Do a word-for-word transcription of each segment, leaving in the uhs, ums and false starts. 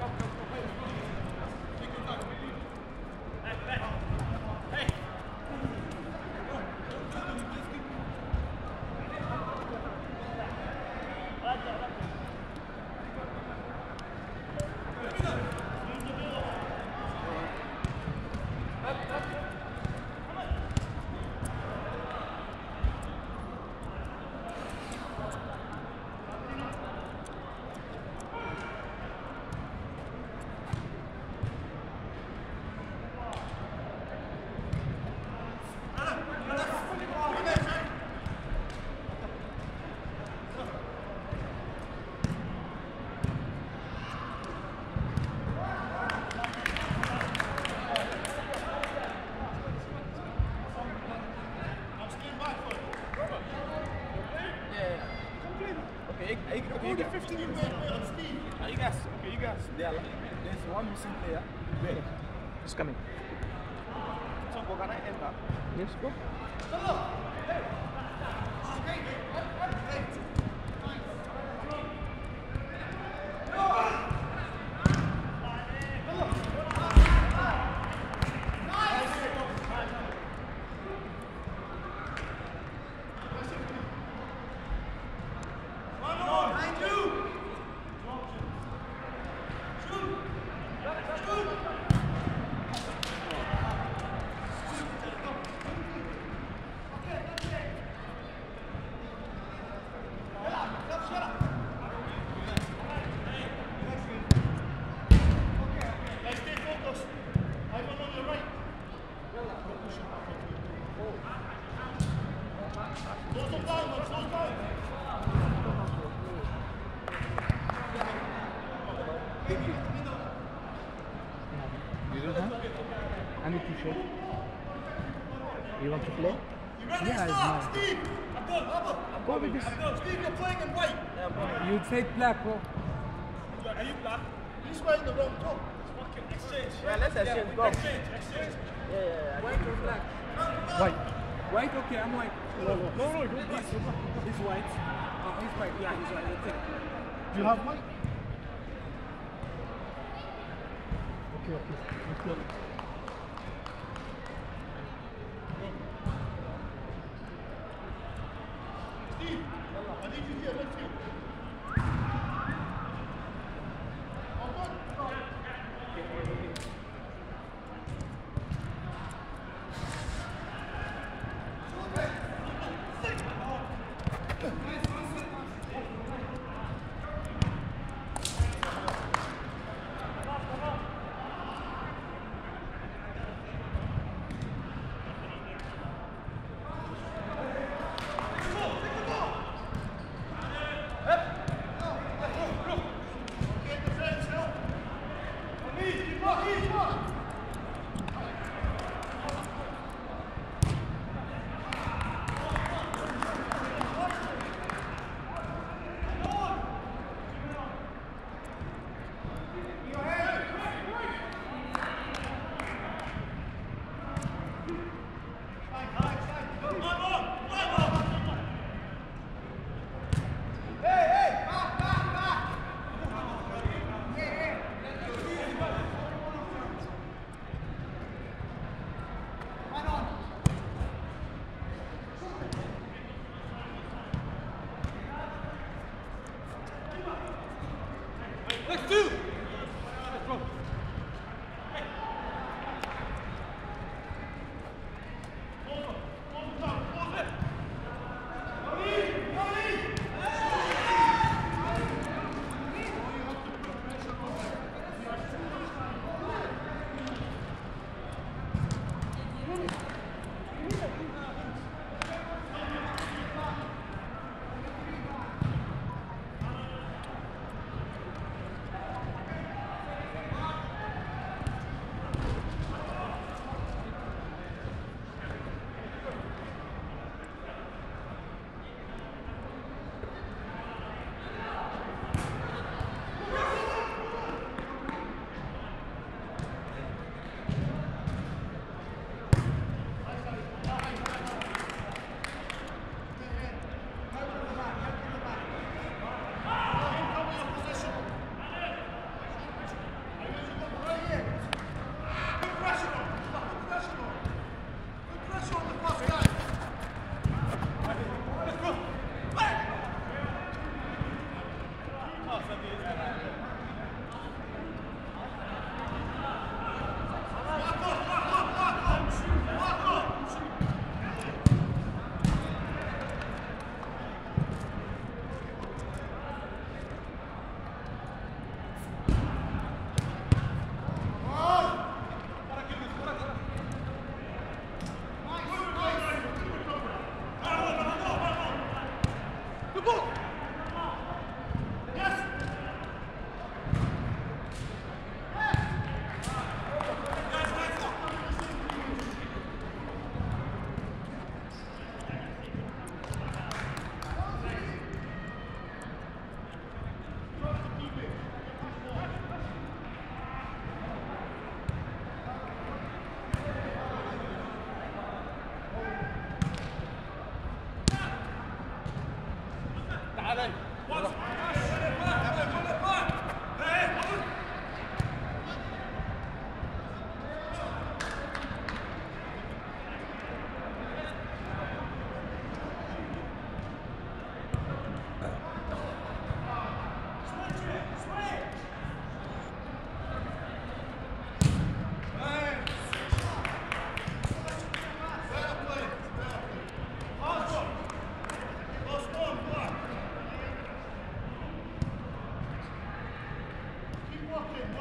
It's coming. So we're gonna end up. Yes, go. And a t-shirt. You want to play? You ready Yeah, to it's start? mine. Steve! I'm done, I'm done. I'm Go with this. done. Steve, you're playing in white. You take black, bro. Are you black? He's wearing the wrong top. Fucking exchange. Yeah, let's exchange. Go. Exchange, exchange. Yeah, yeah, yeah. White or black? White. White, okay, I'm white. No, no, no, no, he's, he's white. Oh, he's white, yeah, he's white. That's it. Do you have white? Okay, okay. Let's go. Steve, I need you here. Let's go. Let's do! Let's go.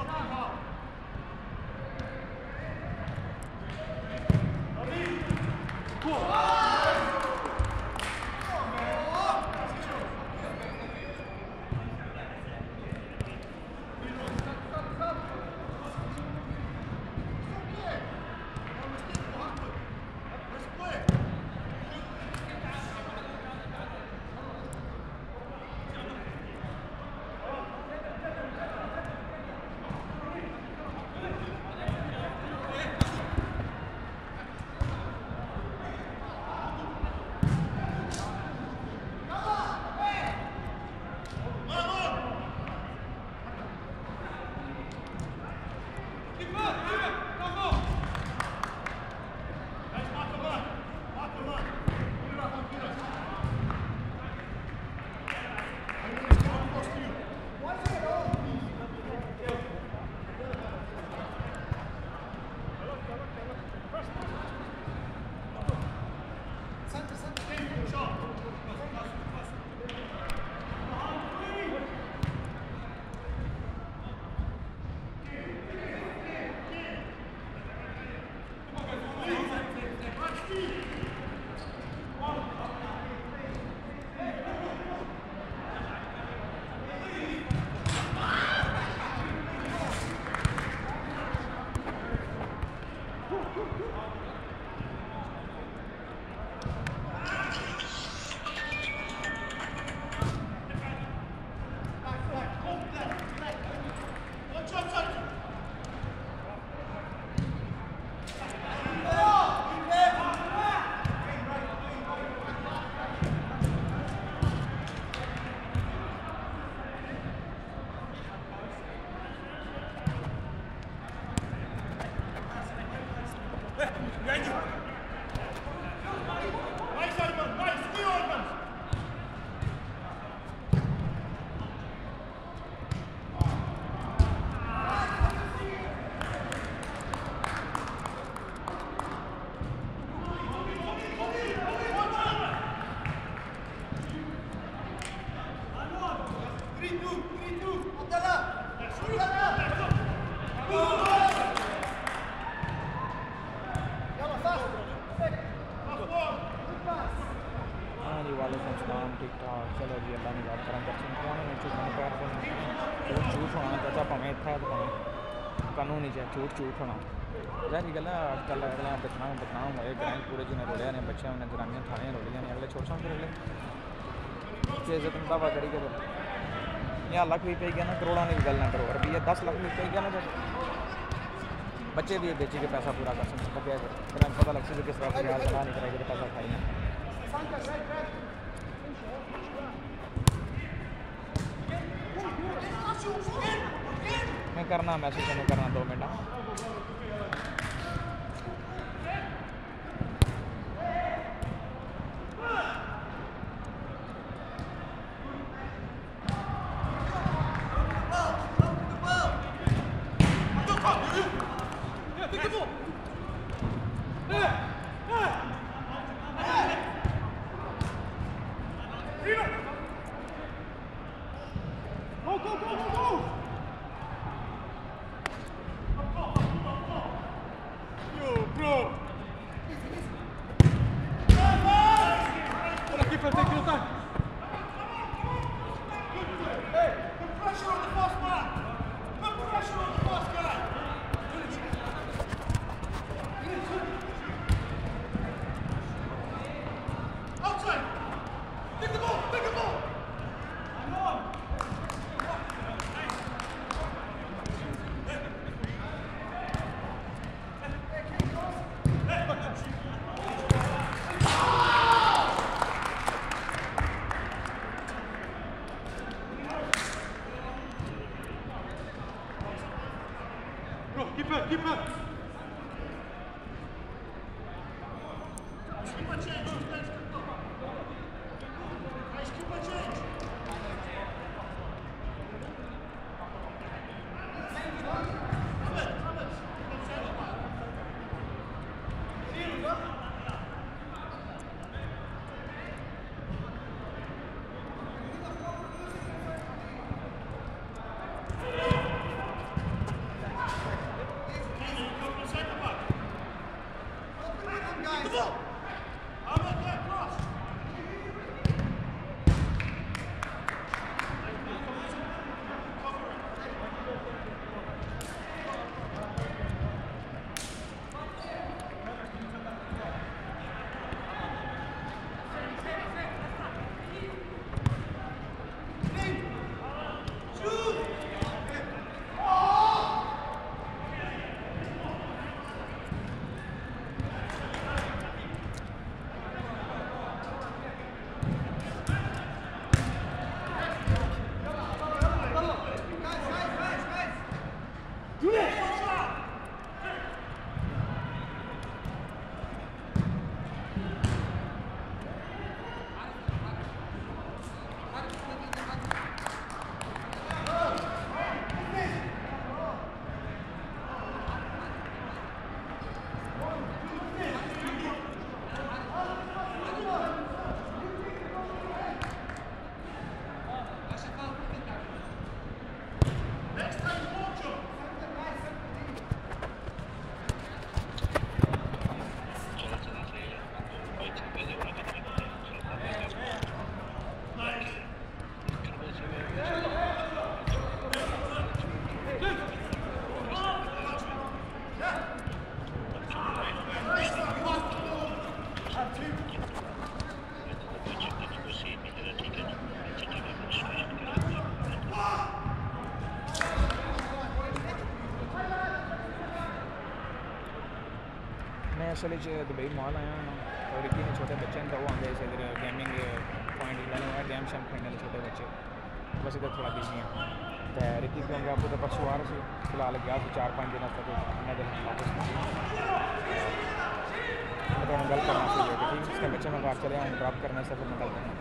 झूठ झूठ होना जाहिर गल है अजकल अगले बदनाम बदनाम होए ग्रांड पूरे जिन्हें रोलिया ने बच्चे उन्हें जनानियां थाने रोलिया ने अगले छोड़ समझ अगले इज्जत में दावा करी के यहाँ लाख भी पे गया ना करोड़ा ने भी गल ना करो रुपये दस लाख भी पे गया ना जब बच्चे भी बेची के पैसा पूरा कर सकते लगे फिर पता लग सकता किस तरह से हाल बना नहीं करेगा पैसा खाई मैं करना मैसेज मैं करना दो मिनट असल दुबई मॉल आया हूँ और रिकी ने छोटे बच्चे तो वो आगे इधर गेमिंग पॉइंट लाने हुआ गेम शैम खेलने वाले छोटे बच्चे बस इधर थोड़ा बिजी हैं तो रिकी क्योंकि आपको तो परसों आ रहे थे फिलहाल गया तो चार पाँच दिन तक इन्हें दिन वापस मैं तो गल करना चाहिए ठीक उसके बच्चे मैं घर चले आऊँ ड्रॉप करने से फिर मैं गल करना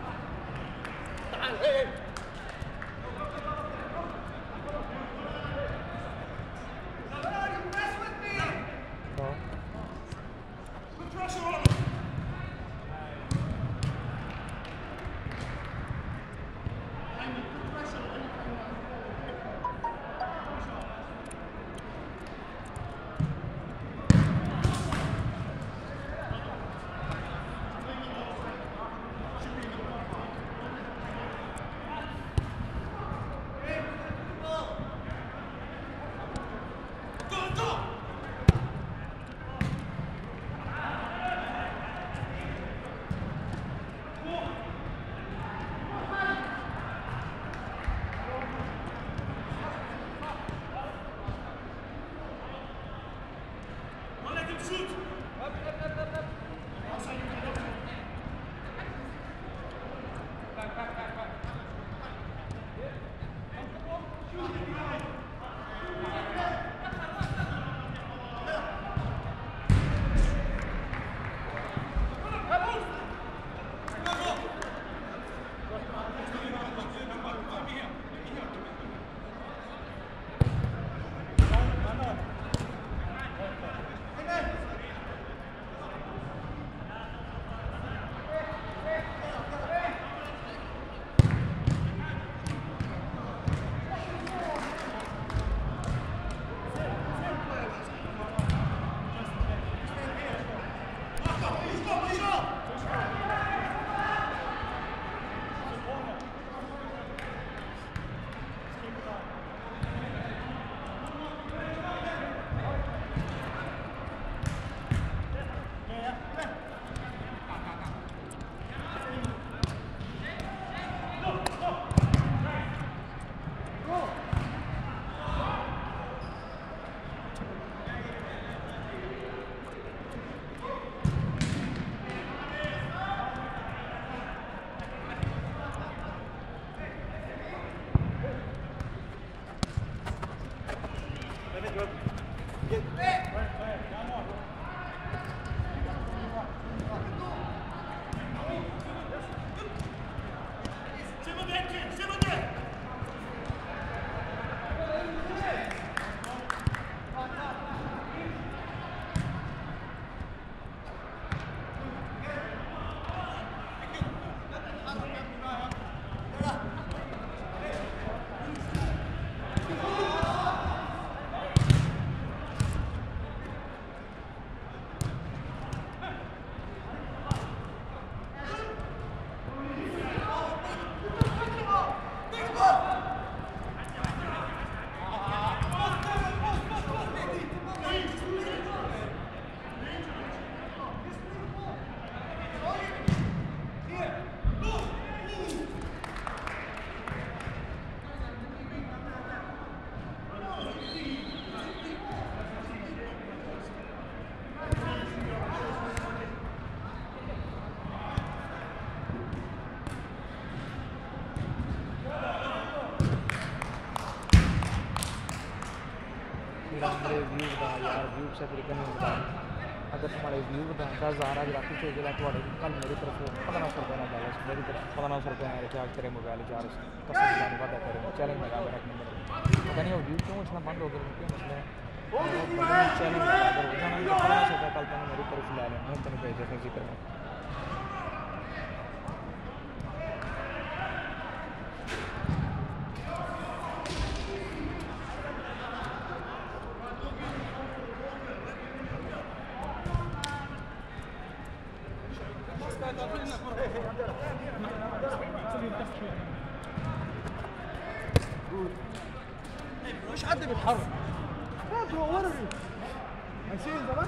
हमारे व्यू बता यार व्यू से तरीके नहीं बता अगर तुम्हारे व्यू बता दस हज़ार आज रात से जिला थोड़े कल मेरी तरफ पंद्रह सौ रुपये ना बैलेंस मेरी तरफ पंद्रह सौ रुपये रिचार्ज करे मोबाइल चार कसम जाने वादा करे चैलेंज लगा मेरा एक नंबर पता नहीं वो व्यू क्यों इतना बंद हो गया क्यों मसला है चैलेंज लगा अगर हो जाना तो पंद्रह सौ रुपये कल तुमने मेरी तरफ ले लेना मैं तेन भेज देते जिक्र में مش حد بيتحرك لا برو ورا ماشيين زمان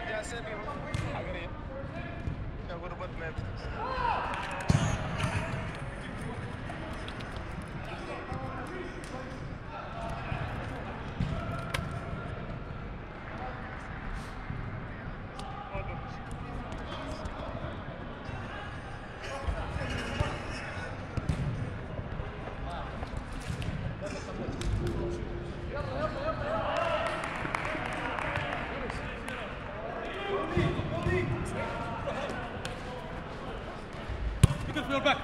Back.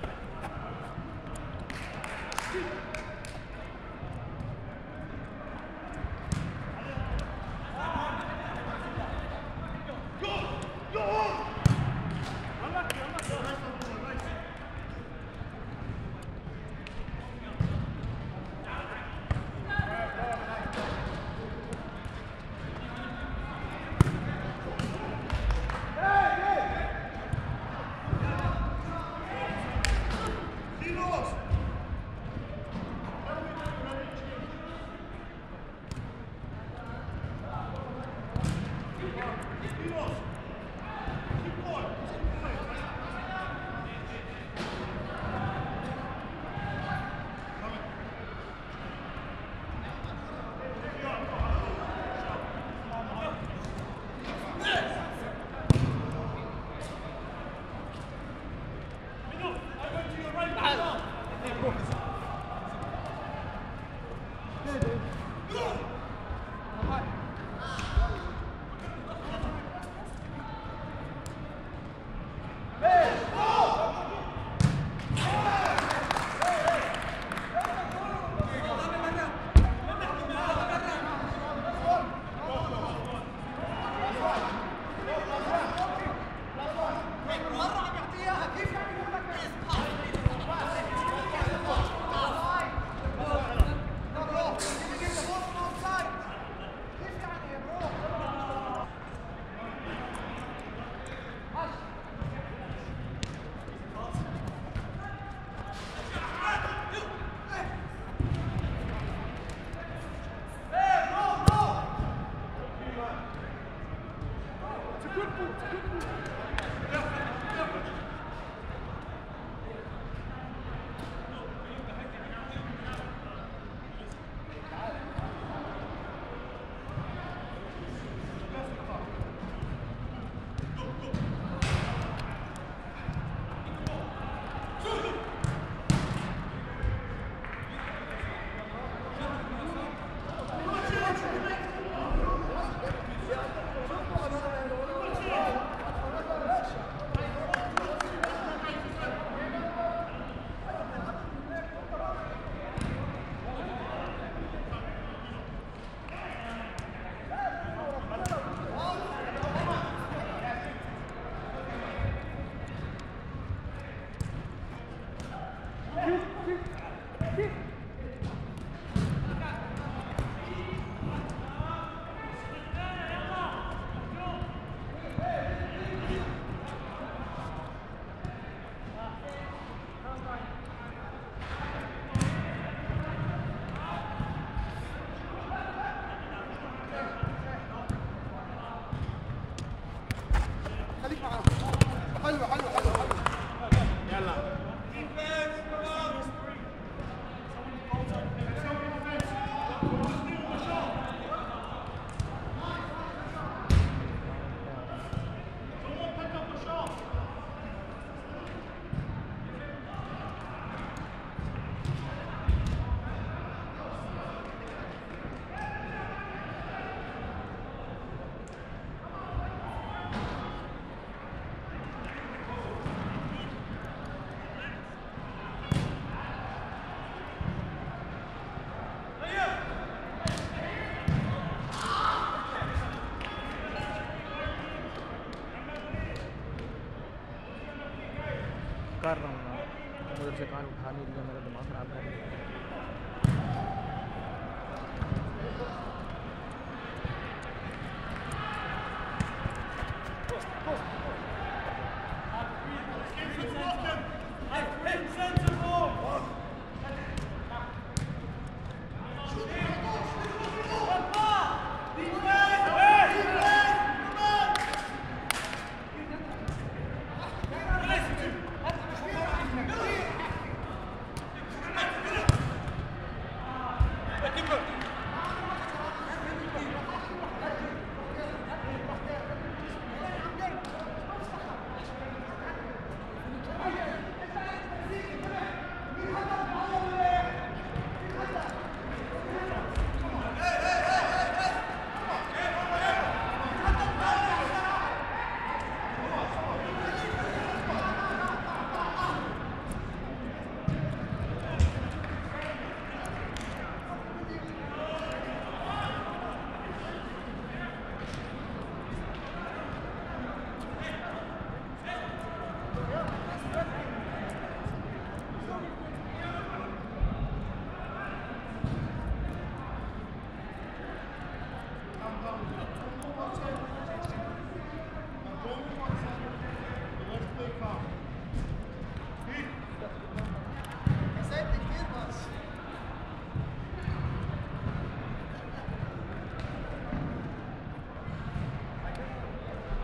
कर रहा हूँ मैं उधर से कान उठा नहीं रही है, मेरा दिमाग ख़राब कर रही है।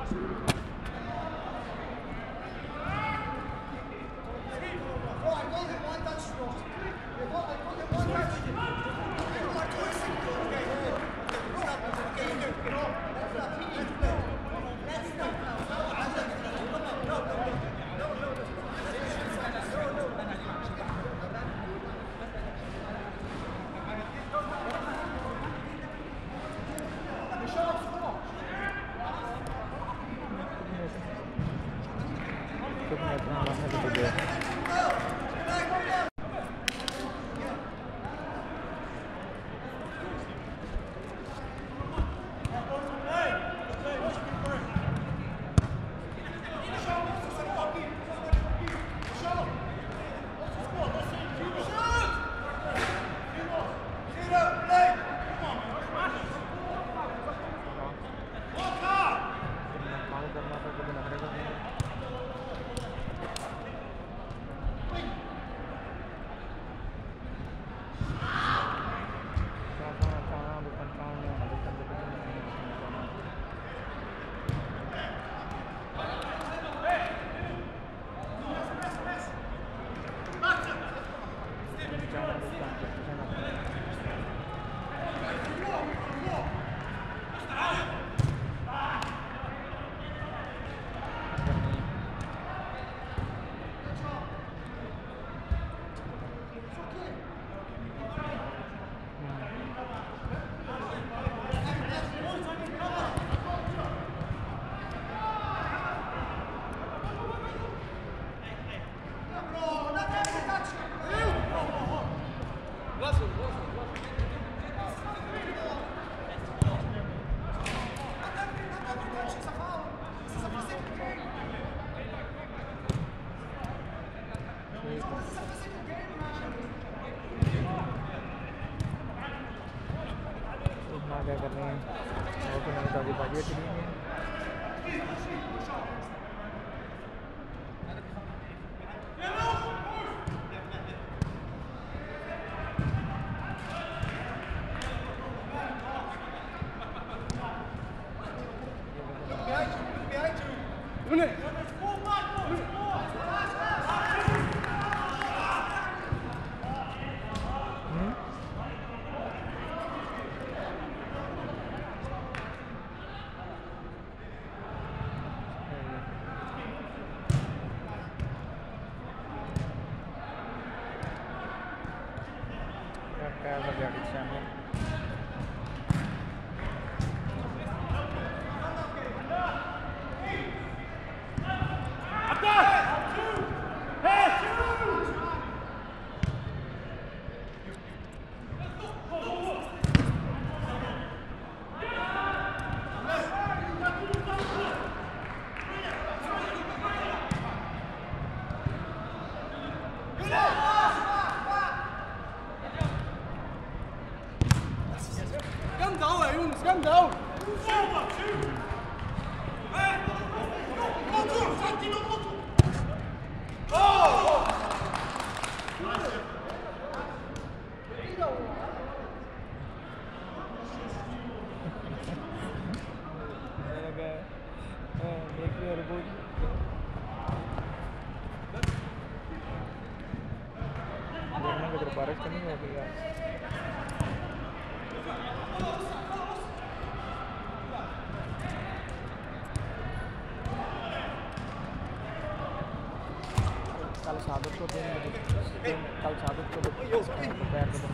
क्या कर रहे हैं और फिर मैंने दादी बाजी अच्छी नहीं है बारिश तो नहीं होगी यार कल सादत को कल सादत को दोपहर को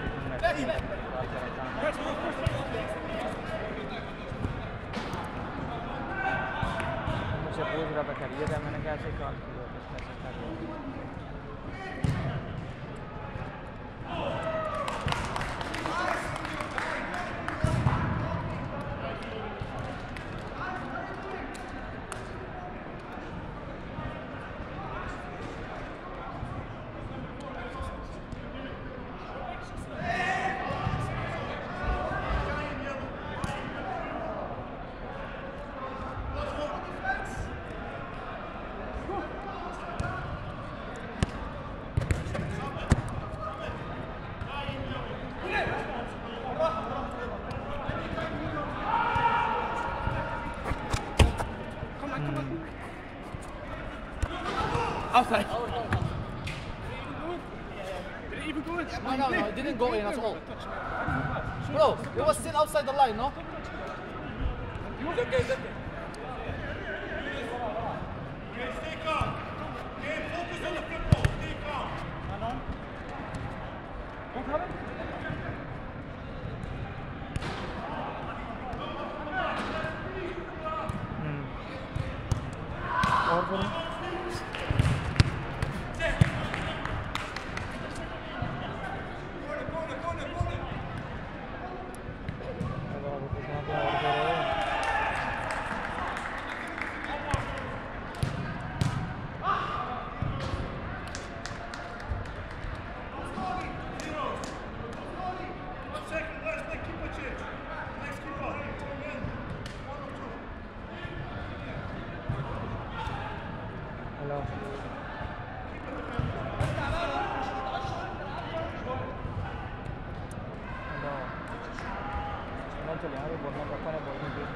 मुझसे पूछ रहा था खरीद है मैंने कैसे कॉल किया Outside. Did it even go in? No, no, no, it didn't go in at all. Bro, it was still outside the line, no? He was okay, okay. Okay, stay calm. Okay, focus on the football. Stay calm. What happened? और फिर One second, let's make keep a change. Next keep on. One or two. Hello hello मैं चले यहाँ पे बोलना पापा ने बोलने की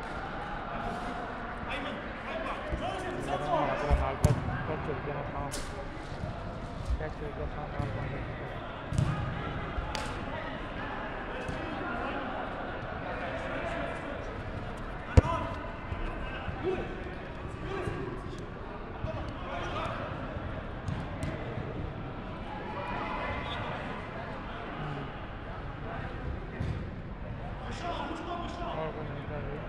हमारा पूरा हाल पर पर चल गया ना था क्या चल गया था हाल बंद और कुछ नहीं कर रही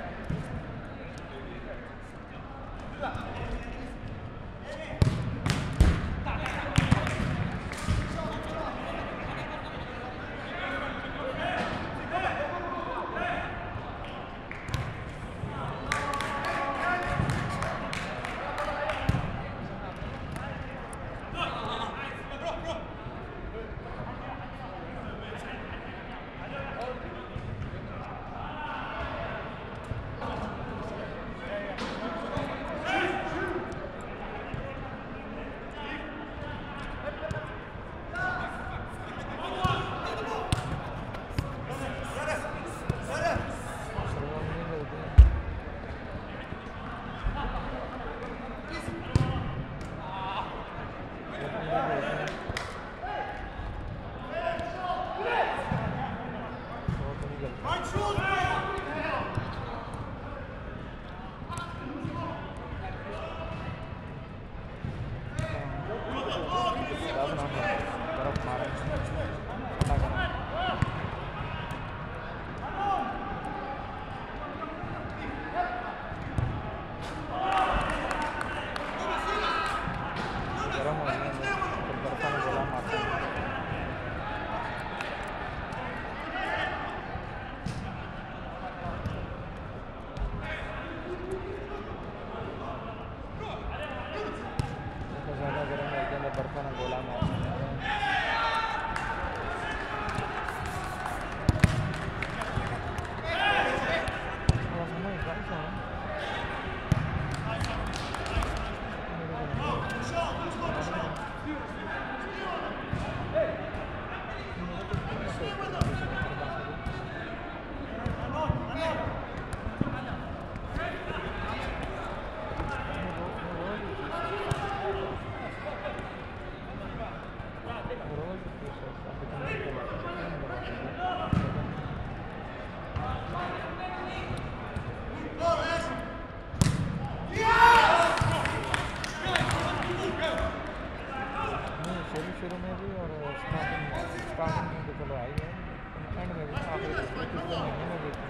शुरू में भी और स्टार्टिंग स्टार्टिंग में तो चलो आई है एंड में भी आखिर पिछले महीने में भी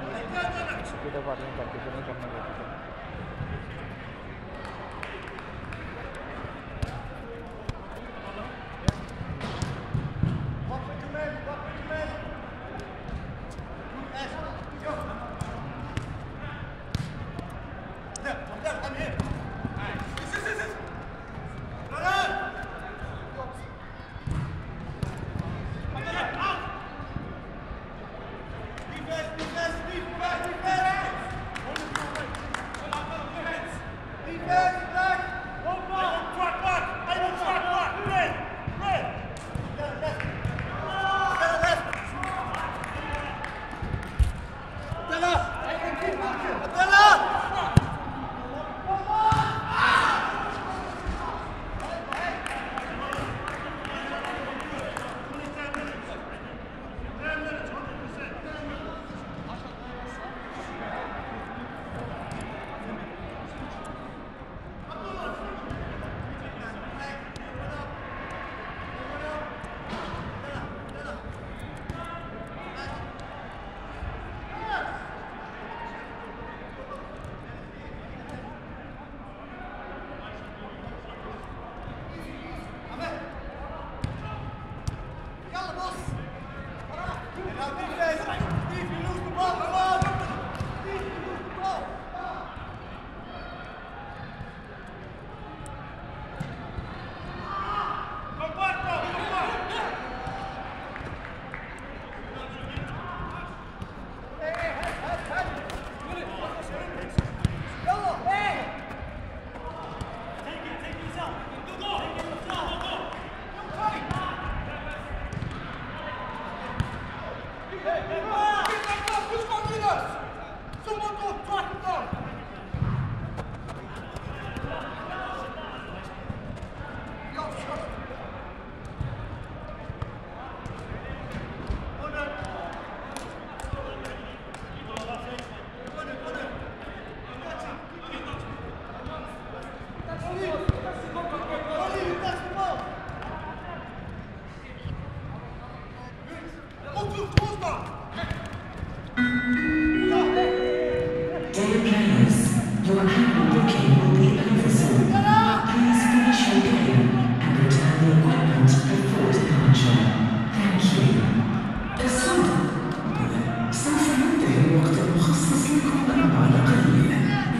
वीडियो पार्टियाँ करके तो नहीं करने देती थे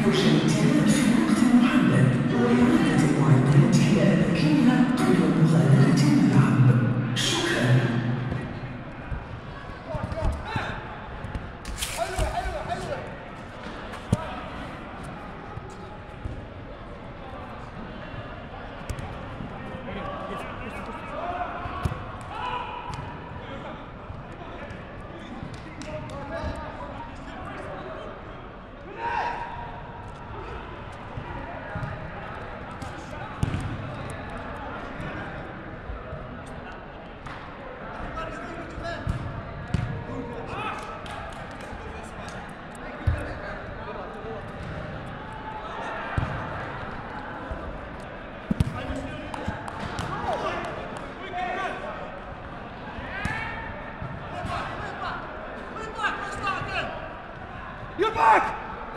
You're back!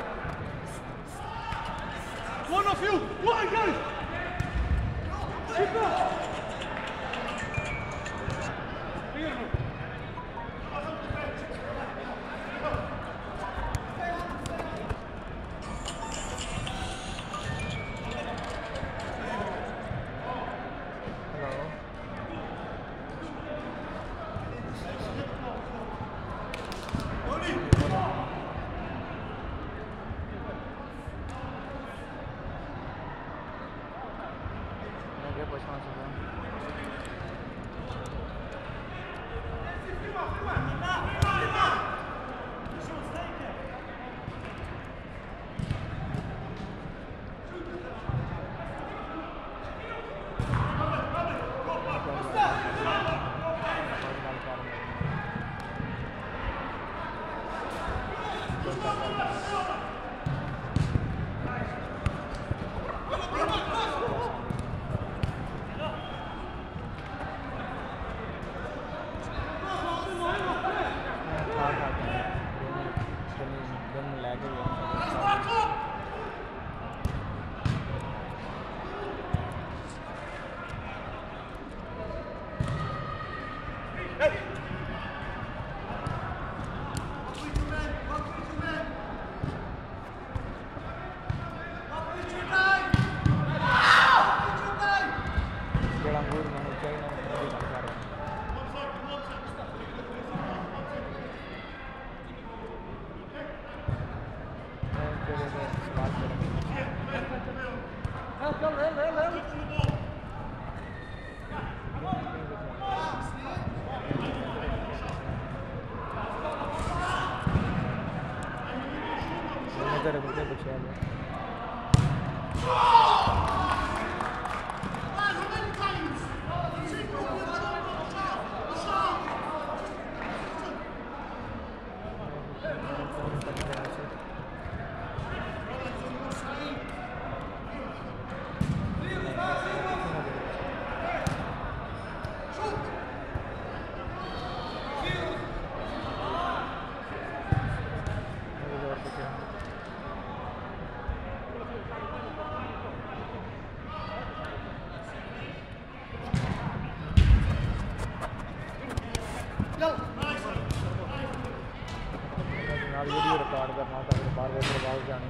One of you! One, guys! Keep up! Video record करना था फिर बार बार प्रभाव जाने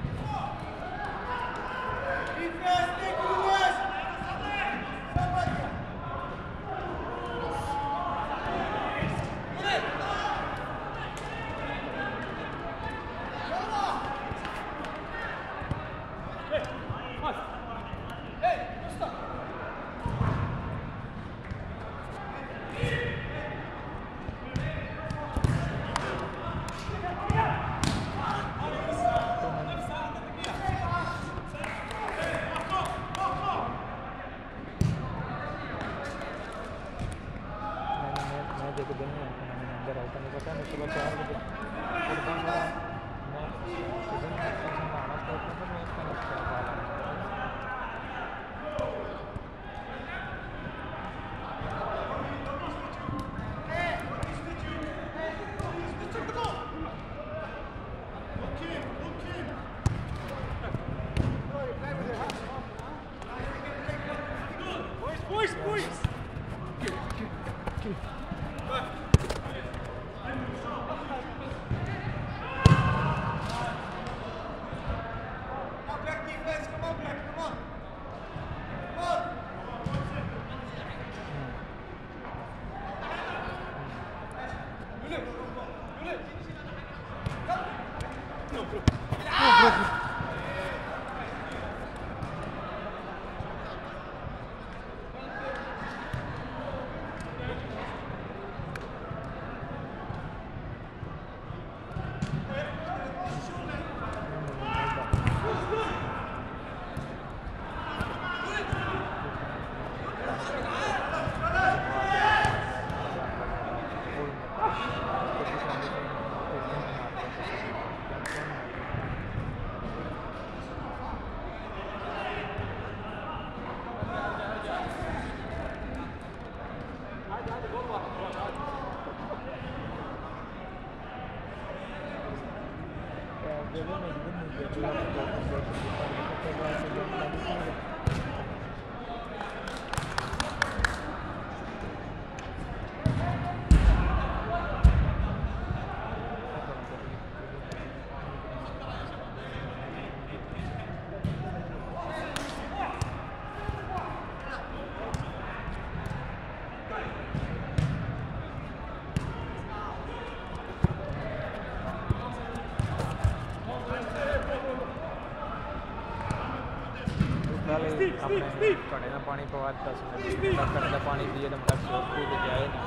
अपने घड़े का पानी पवा दस मिनट घड़े का पानी पिए तो मतलब शोर पी के जाए ना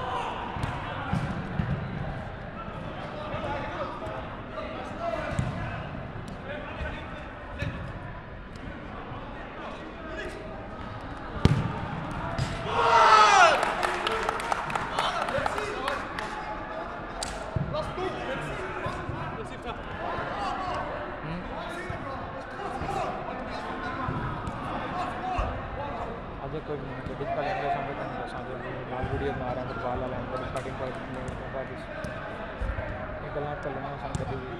कोई डिस्का लेंगे सामने करने सामने लाल वीडियो बना रहे हैं फुटबॉल वाला लेंगे कटिंग पर बाद ये गला कर लेना सामने कटी हुई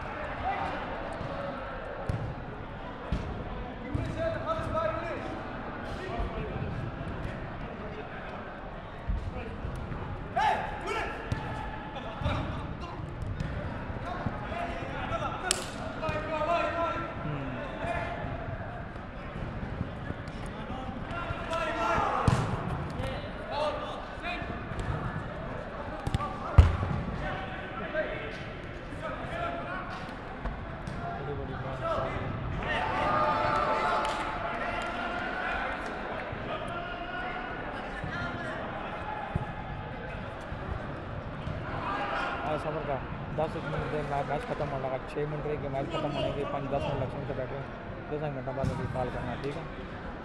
सबर का दस मिनट में मैच खत्म होने लगा छः मिनट रह गए मैच खत्म होने के पाँच दस मिनट लक्ष्मण से बैठे दस घंटा बाद अभी कॉल करना ठीक है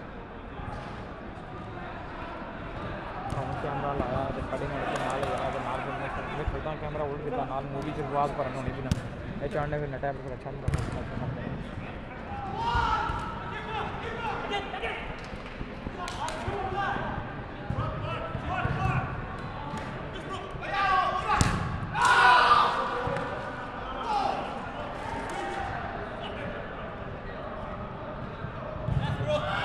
हम कैमरा लाया रिकॉर्डिंग नाल लगा तो नाल मैं खेलता कैमरा उल्ट दिता नाल मूवी की आवाज़ पर होनी भी ना ये चढ़ने भी नटा फिर अच्छा नहीं लगता Bro.